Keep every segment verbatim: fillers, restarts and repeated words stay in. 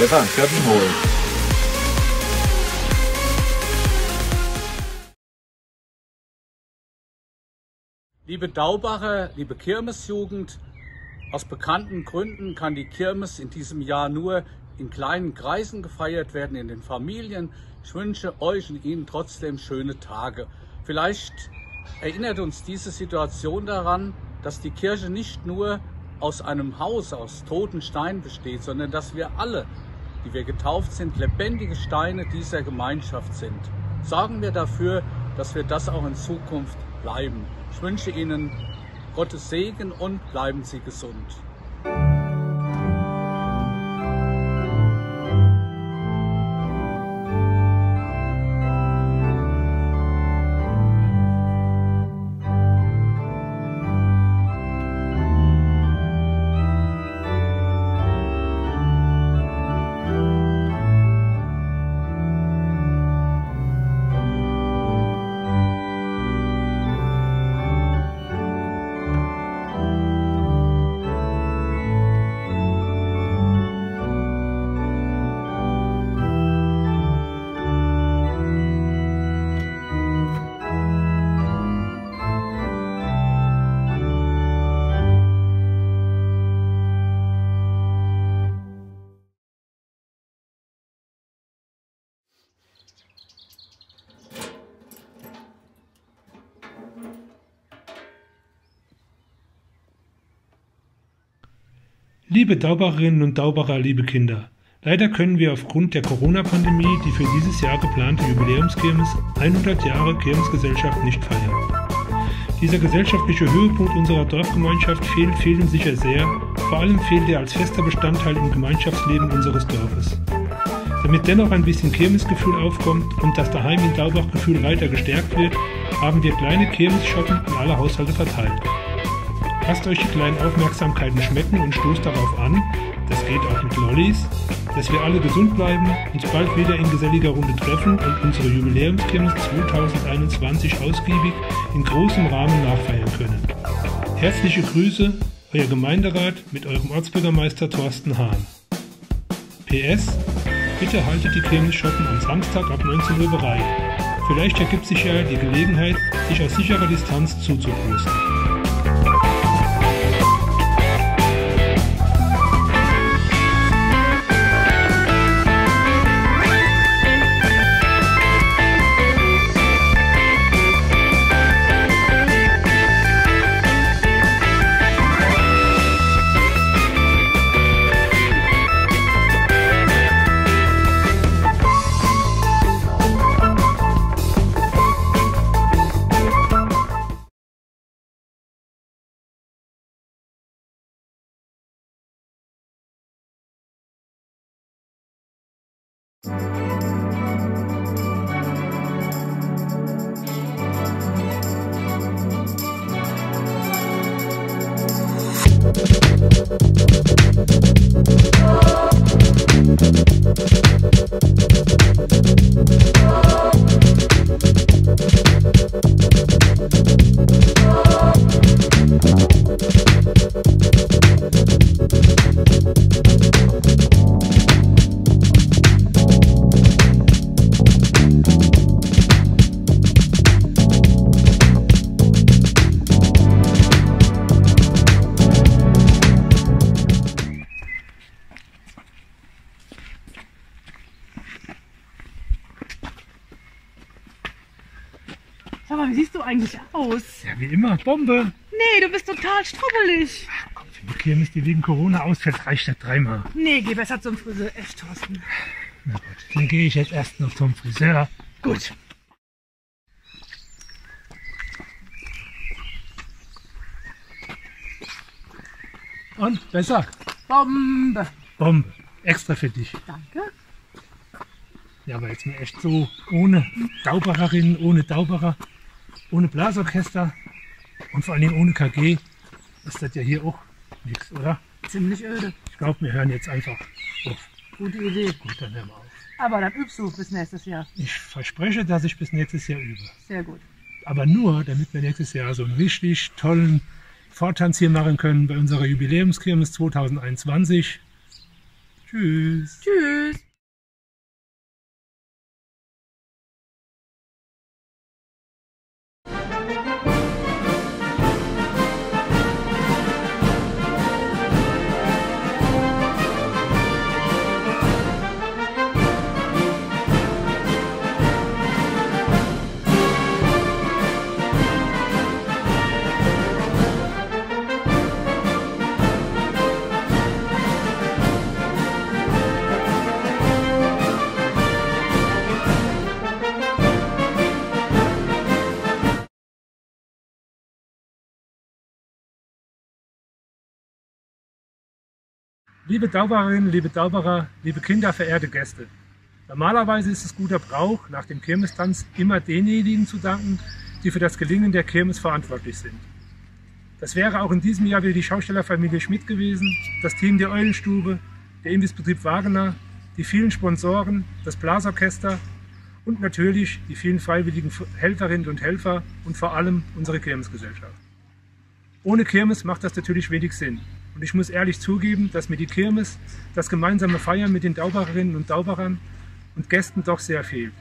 Stefan, Köppen holen. Liebe Daubacher, liebe Kirmesjugend, aus bekannten Gründen kann die Kirmes in diesem Jahr nur in kleinen Kreisen gefeiert werden, in den Familien. Ich wünsche euch und Ihnen trotzdem schöne Tage. Vielleicht erinnert uns diese Situation daran, dass die Kirche nicht nur aus einem Haus aus toten Steinen besteht, sondern dass wir alle, die wir getauft sind, lebendige Steine dieser Gemeinschaft sind. Sorgen wir dafür, dass wir das auch in Zukunft bleiben. Ich wünsche Ihnen Gottes Segen und bleiben Sie gesund. Liebe Daubacherinnen und Daubacher, liebe Kinder, leider können wir aufgrund der Corona-Pandemie die für dieses Jahr geplante Jubiläumskirmes hundert Jahre Kirmesgesellschaft nicht feiern. Dieser gesellschaftliche Höhepunkt unserer Dorfgemeinschaft fehlt, fehlt uns sicher sehr, vor allem fehlt er als fester Bestandteil im Gemeinschaftsleben unseres Dorfes. Damit dennoch ein bisschen Kirmesgefühl aufkommt und das Daheim in Daubach-Gefühl weiter gestärkt wird, haben wir kleine Kirmesschoppen in alle Haushalte verteilt. Lasst euch die kleinen Aufmerksamkeiten schmecken und stoßt darauf an, das geht auch mit Lollis, dass wir alle gesund bleiben, uns bald wieder in geselliger Runde treffen und unsere Jubiläumskirmes zweitausendeinundzwanzig ausgiebig in großem Rahmen nachfeiern können. Herzliche Grüße, euer Gemeinderat mit eurem Ortsbürgermeister Thorsten Hahn. P S Bitte haltet die Kirmesschoppen am Samstag ab neunzehn Uhr bereit. Vielleicht ergibt sich ja die Gelegenheit, sich aus sicherer Distanz zuzuprosten. Sag mal, wie siehst du eigentlich aus? Ja, wie immer, Bombe. Nee, du bist total strubbelig. Ach komm, für die Kirmes, die wegen Corona ausfällt, reicht das dreimal. Nee, geh besser zum Friseur. Echt, Thorsten. Na gut, dann gehe ich jetzt erst noch zum Friseur. Gut. Und, besser? Bombe. Bombe. Extra für dich. Danke. Ja, aber jetzt mal echt so, ohne Daubacherinnen, ohne Daubacher, ohne Blasorchester und vor allen Dingen ohne K G, ist das ja hier auch nichts, oder? Ziemlich öde. Ich glaube, wir hören jetzt einfach auf. Gute Idee. Gut, dann hören wir auf. Aber dann übst du bis nächstes Jahr. Ich verspreche, dass ich bis nächstes Jahr übe. Sehr gut. Aber nur, damit wir nächstes Jahr so einen richtig tollen Vortanz hier machen können bei unserer Jubiläumskirmes zweitausendeinundzwanzig. Tschüss. Tschüss. Liebe Daubererinnen, liebe Dauberer, liebe Kinder, verehrte Gäste. Normalerweise ist es guter Brauch, nach dem Kirmestanz immer denjenigen zu danken, die für das Gelingen der Kirmes verantwortlich sind. Das wäre auch in diesem Jahr wieder die Schaustellerfamilie Schmidt gewesen, das Team der Eulenstube, der Imbissbetrieb Wagener, die vielen Sponsoren, das Blasorchester und natürlich die vielen freiwilligen Helferinnen und Helfer und vor allem unsere Kirmesgesellschaft. Ohne Kirmes macht das natürlich wenig Sinn. Und ich muss ehrlich zugeben, dass mir die Kirmes, das gemeinsame Feiern mit den Daubererinnen und Dauberern und Gästen doch sehr fehlt.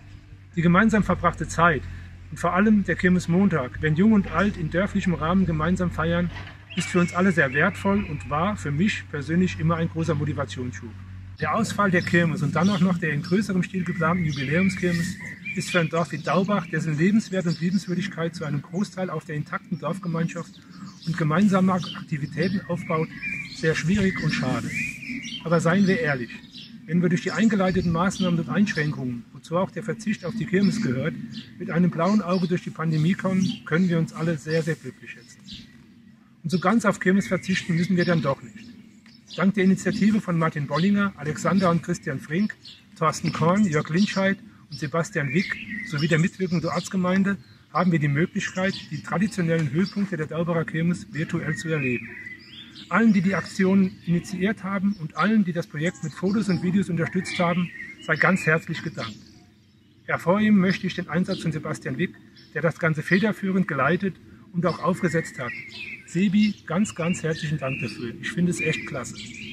Die gemeinsam verbrachte Zeit und vor allem der Kirmesmontag, wenn Jung und Alt in dörflichem Rahmen gemeinsam feiern, ist für uns alle sehr wertvoll und war für mich persönlich immer ein großer Motivationsschub. Der Ausfall der Kirmes und dann auch noch der in größerem Stil geplanten Jubiläumskirmes ist für ein Dorf wie Daubach, dessen Lebenswert und Liebenswürdigkeit zu einem Großteil auf der intakten Dorfgemeinschaft und gemeinsame Aktivitäten aufbaut, sehr schwierig und schade. Aber seien wir ehrlich, wenn wir durch die eingeleiteten Maßnahmen und Einschränkungen, wozu auch der Verzicht auf die Kirmes gehört, mit einem blauen Auge durch die Pandemie kommen, können wir uns alle sehr, sehr glücklich schätzen. Und so ganz auf Kirmes verzichten müssen wir dann doch nicht. Dank der Initiative von Martin Bollinger, Alexander und Christian Frink, Thorsten Korn, Jörg Linscheid und Sebastian Wick sowie der mitwirkenden Ortsgemeinde haben wir die Möglichkeit, die traditionellen Höhepunkte der Dauberer Kirmes virtuell zu erleben. Allen, die die Aktion initiiert haben und allen, die das Projekt mit Fotos und Videos unterstützt haben, sei ganz herzlich gedankt. Hervorheben möchte ich den Einsatz von Sebastian Wick, der das Ganze federführend geleitet und auch aufgesetzt hat. Sebi, ganz, ganz herzlichen Dank dafür. Ich finde es echt klasse.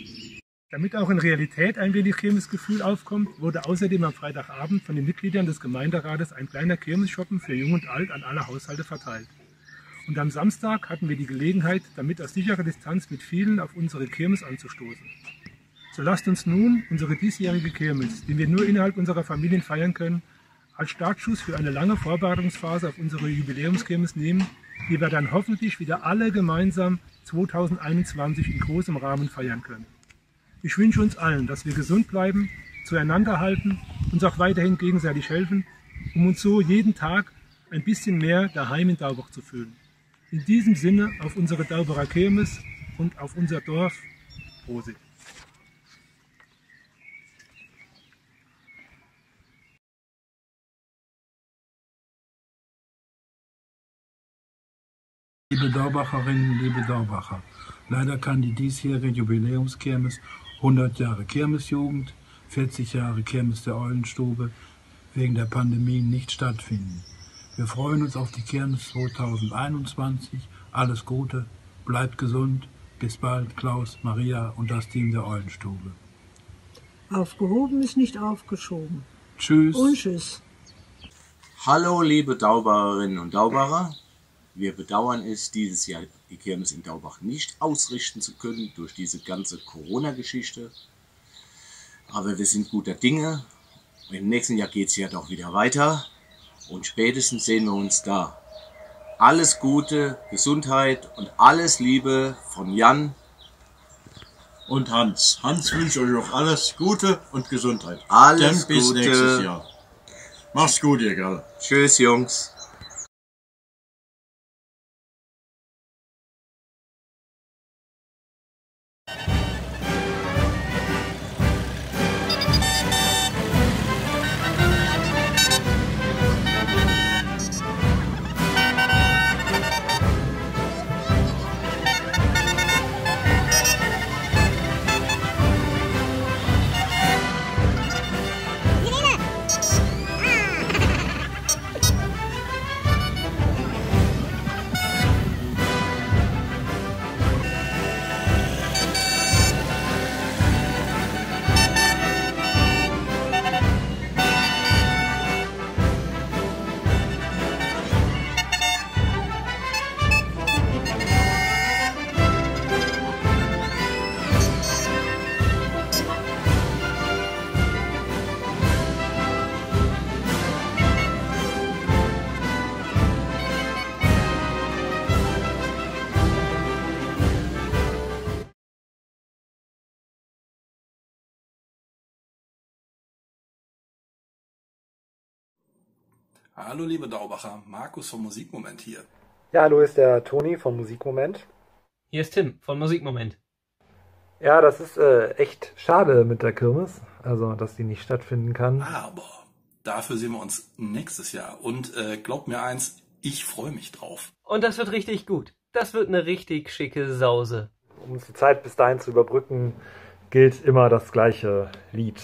Damit auch in Realität ein wenig Kirmesgefühl aufkommt, wurde außerdem am Freitagabend von den Mitgliedern des Gemeinderates ein kleiner Kirmesshoppen für Jung und Alt an alle Haushalte verteilt. Und am Samstag hatten wir die Gelegenheit, damit aus sicherer Distanz mit vielen auf unsere Kirmes anzustoßen. So lasst uns nun unsere diesjährige Kirmes, die wir nur innerhalb unserer Familien feiern können, als Startschuss für eine lange Vorbereitungsphase auf unsere Jubiläumskirmes nehmen, die wir dann hoffentlich wieder alle gemeinsam zweitausendeinundzwanzig in großem Rahmen feiern können. Ich wünsche uns allen, dass wir gesund bleiben, zueinander halten, uns auch weiterhin gegenseitig helfen, um uns so jeden Tag ein bisschen mehr daheim in Daubach zu fühlen. In diesem Sinne auf unsere Dauberer Kirmes und auf unser Dorf. Prosit! Liebe Daubacherinnen, liebe Daubacher, leider kann die diesjährige Jubiläumskirmes hundert Jahre Kirmesjugend, vierzig Jahre Kirmes der Eulenstube wegen der Pandemie nicht stattfinden. Wir freuen uns auf die Kirmes zweitausendeinundzwanzig. Alles Gute, bleibt gesund, bis bald, Klaus, Maria und das Team der Eulenstube. Aufgehoben ist nicht aufgeschoben. Tschüss. Und tschüss. Hallo liebe Daubererinnen und Dauberer. Wir bedauern es, dieses Jahr die Kirmes in Daubach nicht ausrichten zu können durch diese ganze Corona-Geschichte. Aber wir sind guter Dinge. Im nächsten Jahr geht es ja doch wieder weiter. Und spätestens sehen wir uns da. Alles Gute, Gesundheit und alles Liebe von Jan und Hans. Hans wünscht euch auch alles Gute und Gesundheit. Alles Dann bis Gute. nächstes Jahr. Macht's gut, ihr Kerl. Tschüss, Jungs. Hallo liebe Daubacher, Markus vom Musikmoment hier. Ja, hallo, ist der Toni vom Musikmoment. Hier ist Tim von Musikmoment. Ja, das ist äh, echt schade mit der Kirmes, also dass die nicht stattfinden kann. Aber dafür sehen wir uns nächstes Jahr und äh, glaubt mir eins, ich freue mich drauf. Und das wird richtig gut. Das wird eine richtig schicke Sause. Um uns die Zeit bis dahin zu überbrücken, gilt immer das gleiche Lied.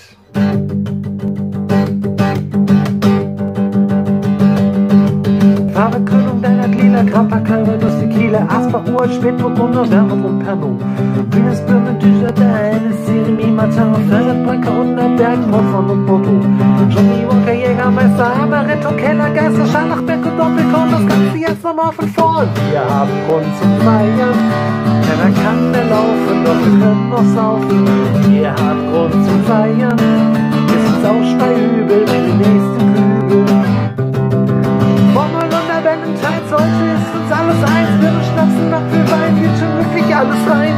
Farbekrönung deiner Glieder, Grappa, Calvados, Tequila, Asper, Uhr, Spätburgunder, Vermont und Pernod. Venus, Birne, Dujardin, Hennessy, Remy, Martin, Ferret, Brücke, Unterberg, Portland und Bordeaux. Johnny Walker, Jägermeister, Amaretto, Keller, Geister, Scharlachberg und Doppelkorn, das Ganze jetzt nochmal von vorn. Wir haben Grund zum Feiern, keiner kann mehr laufen, doch wir können noch saufen. Wir haben Grund zum Feiern, bis uns ausspeiübel, die nächste Kübel. Valentine's, heute ist uns alles eins. Wir schnapsen nach viel Wein, geht schon wirklich alles rein.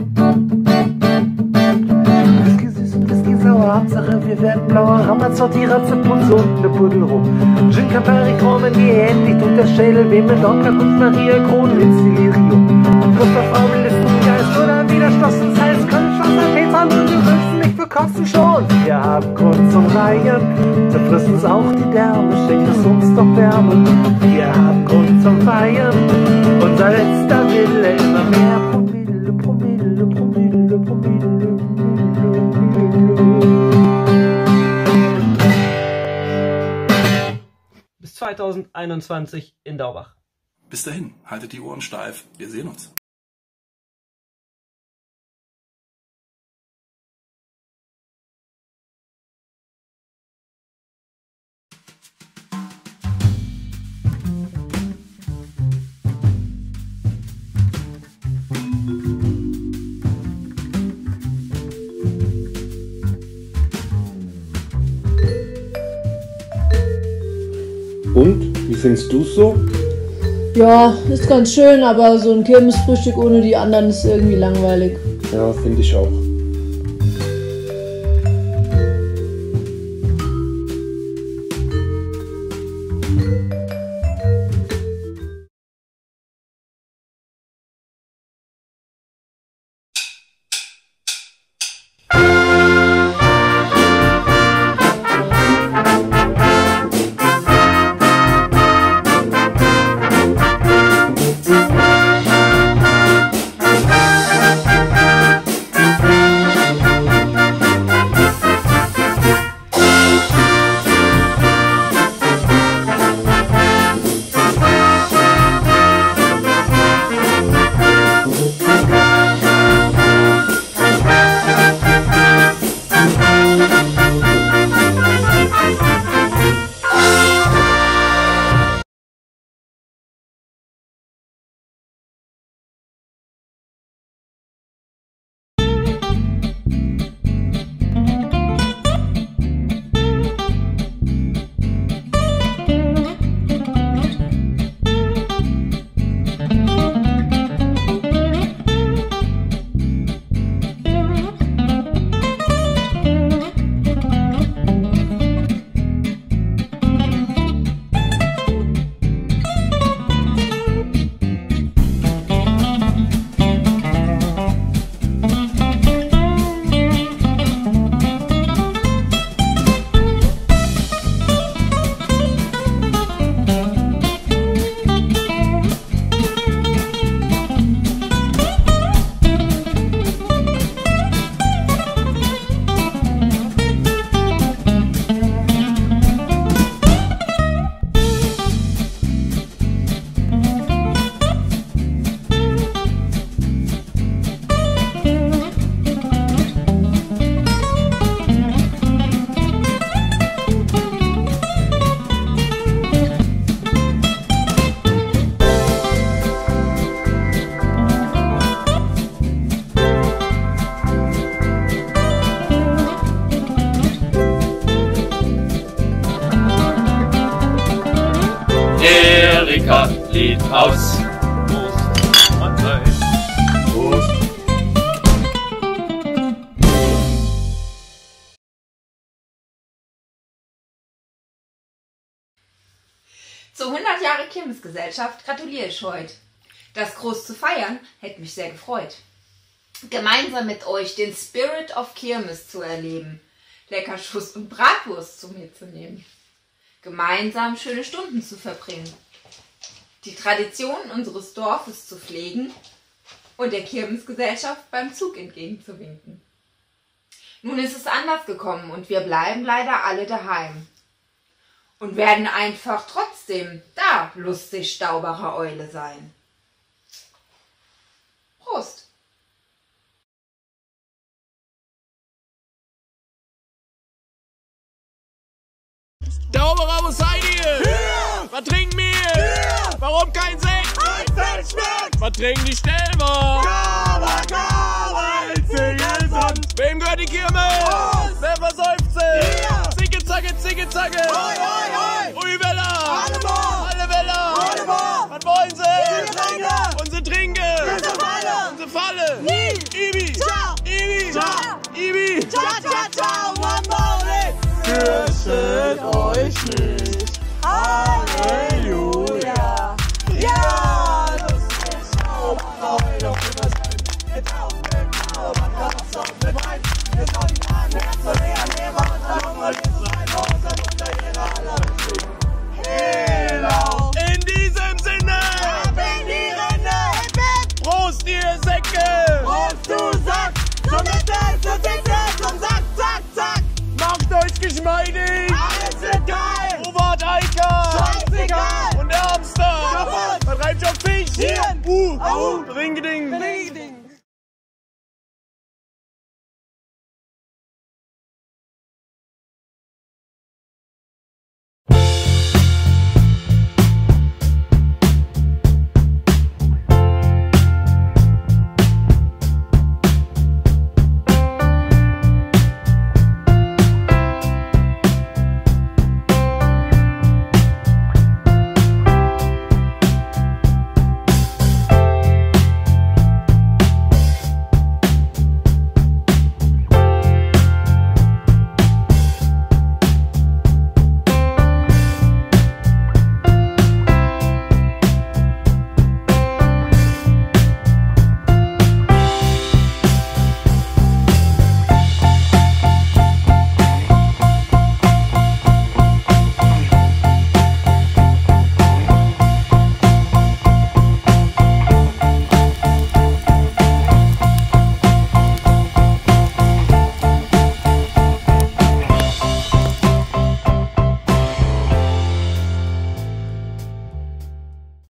Whisky süß und Whisky sauer, Hauptsache wir werden blauer. Ramazzotti, Ratzepunze und eine Puddel rum. Gin Campari, Kromen, die endlich durch das Schädel. Wem mit Onkel und Maria Kronwitz, Delirium. Und Gustav Raubel ist ein Geist oder Widerstossen. Das heißt, können Schwasser, Peter, und wir wünschen nicht für Kosten schon. Wir haben Grund zum Reihen, zerfrisst uns auch die Därme, schenkt es uns doch Wärme. Wir haben Grund zum Feiern, unser letzter Wille, immer mehr Promille, Promille, Promille, Promille, Promille. Bis zweitausendeinundzwanzig in Daubach. Bis dahin, haltet die Ohren steif, wir sehen uns. Und, wie findest du es so? Ja, ist ganz schön, aber so ein Kirmesfrühstück ohne die anderen ist irgendwie langweilig. Ja, finde ich auch. Erika Lied aus. Prost, Mahlzeit. Prost. Zur hundert Jahre Kirmesgesellschaft gratuliere ich heute. Das groß zu feiern, hätte mich sehr gefreut. Gemeinsam mit euch den Spirit of Kirmes zu erleben, Leckerschuss und Bratwurst zu mir zu nehmen, gemeinsam schöne Stunden zu verbringen, die Traditionen unseres Dorfes zu pflegen und der Kirmesgesellschaft beim Zug entgegenzuwinken. Nun ist es anders gekommen und wir bleiben leider alle daheim und werden einfach trotzdem da lustig Staubacher Eule sein. Prost! Dauberer, wo seid ihr? Hier! Was trinken wir? Hier! Warum kein Sekt? Ein Feldschmeck! Was trinken die Stelmer? Gaba, Gaba, erzähl sonst! Wem gehört die Kirmes? Uns! Wer versäuft sie? Hier! Zicke, zacke, zicke, zacke! Hoi, hoi, hoi! Ui, Wella! Alle Moor! Alle Wella! Alle Moor! Was wollen sie? Wir trinken! Und sie trinken! Unsere Falle! Unsere Falle! Nie! Ibi! Ciao! Ibi! Ciao! Ibi! Ciao, ciao, ciao! Mambole! Fürchtet euch nicht!